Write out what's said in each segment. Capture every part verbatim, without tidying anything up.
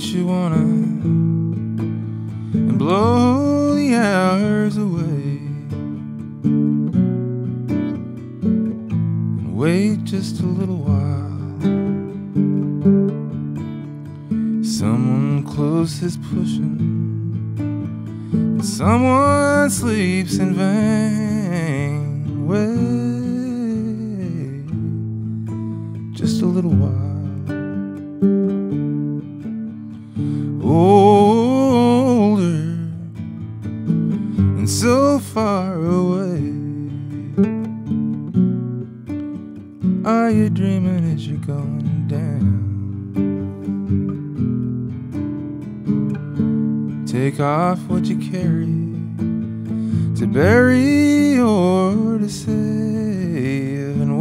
you wanna and blow the hours away and wait just a little while. Someone close is pushing and someone sleeps in vain. Wait just a little while. Older and so far away. Are you dreaming as you're going down? Take off what you carry to bury or to save and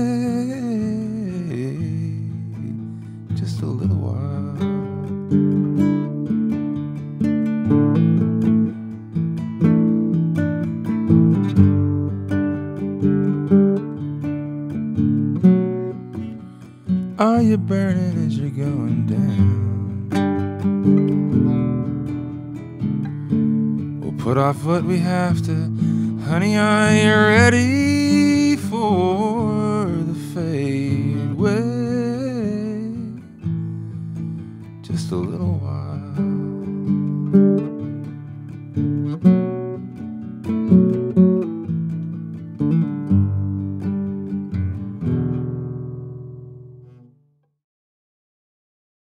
wait just a little while. Are you burning as you're going down? We'll put off what we have to. Honey, are you ready for the fade? Wait just a little while.